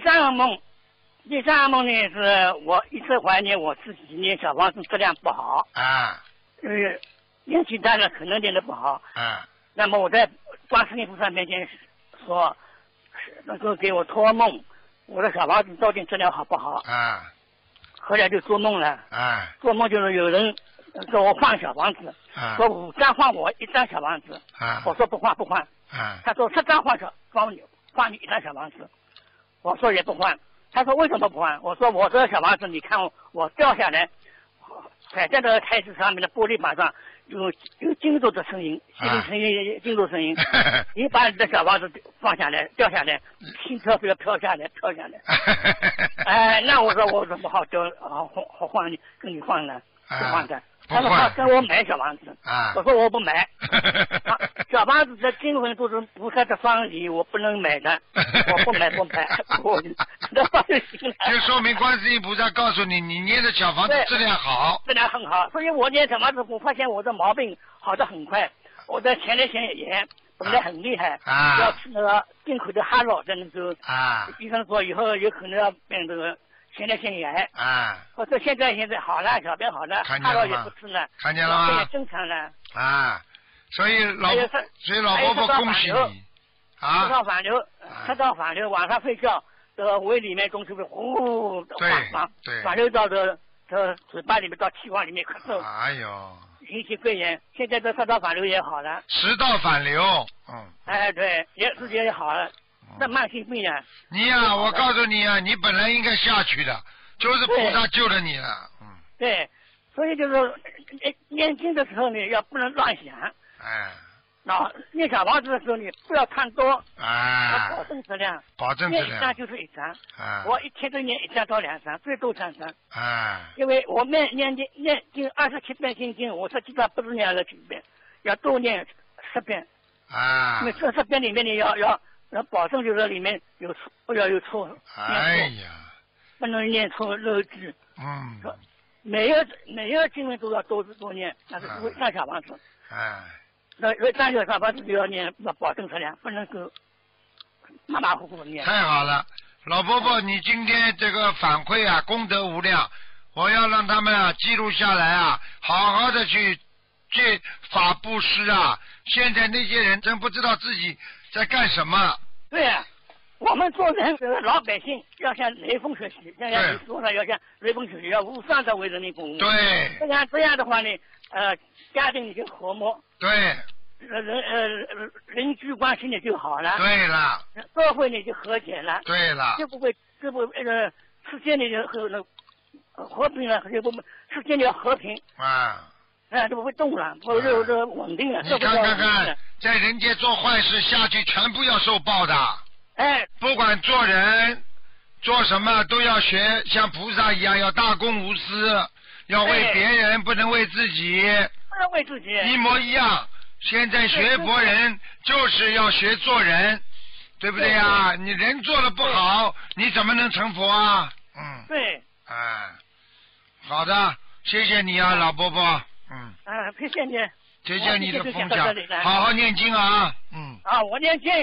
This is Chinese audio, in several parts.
第三个梦呢是我一直怀念我自己念小房子质量不好啊， 年纪大了可能念得不好啊， 那么我在观世音菩萨面前说，能够给我托梦，我的小房子到底质量好不好啊， 后来就做梦了啊， 做梦就是有人给我换小房子啊， 说5张换我1张小房子啊， 我说不换， 啊， 他说10张换你1张小房子，我说也不换，他说为什么不换？我说我这个小房子你看我掉下来踩在这个台子上面的玻璃板上有金属的声音，金属声音你把你的小房子放下来掉下来，心跳就要飘下来那我说我怎么好换你跟你换了不换的他说他跟我买小房子我说我不买小房子的经文都是菩萨的方礼，我不能买的我不买我那就行了。 就说明观世音菩萨告诉你，你念的小房子质量好， 质量很好，所以我念小房子我发现我的毛病好得很快，我的前列腺炎本来很厉害要吃那个进口的哈洛的那个医生说以后有可能要变这个前列腺炎我说现在好了，小便好了，哈洛也不吃了， 看见了吗？ 也正常了所以老婆婆恭喜你食道反流晚上睡觉这个胃里面东西会呼反流到这嘴巴里面到气管里面咳嗽， 哎呦， 引起肺炎，现在这食道反流也好了， 食道反流对也好了，这慢性病啊你我告诉你你本来应该下去的，就是菩萨救了你了对，所以就是念经的时候呢要不能乱想念小房子的时候你不要看多要保证质量念1张就是1张我一天都念1张到2张最多3张因为我念经27遍心经我实际上不是念27遍要多念10遍因为这10遍里面你要保证就是里面不要有错不能念错漏字每一个经文都要多念那是不会上小房子那3个小房子就要念保证质量不能够马马虎虎念。 太好了，老伯伯你今天这个反馈功德无量，我要让他们记录下来好好的去法布施现在那些人真不知道自己在干什么。 对我们做人老百姓要向雷锋学习，像你说的要向雷锋学习，要无偿的为人民服务。 对， 这样的话呢，家庭里就和睦。 对。 人际关系呢就好了。 对了。 社会呢就和解了。 对了。 就不世界里就和平了，就不世界里要和平。就不会动了，不会稳定了。 你看，在人间做坏事下去，全部要受报的。不管做人做什么，都要学像菩萨一样，要大公无私，要为别人，不能为自己。 不能为自己。 一模一样。现在学佛人就是要学做人，对不对呀？你人做的不好，你怎么能成佛对。 好的，谢谢你老伯伯。 谢谢你。 谢谢你的分享，好好念经我念经。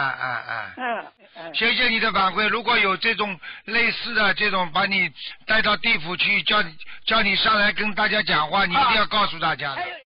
谢谢你的反馈，如果有这种类似的这种把你带到地府去，叫你上来跟大家讲话，你一定要告诉大家的。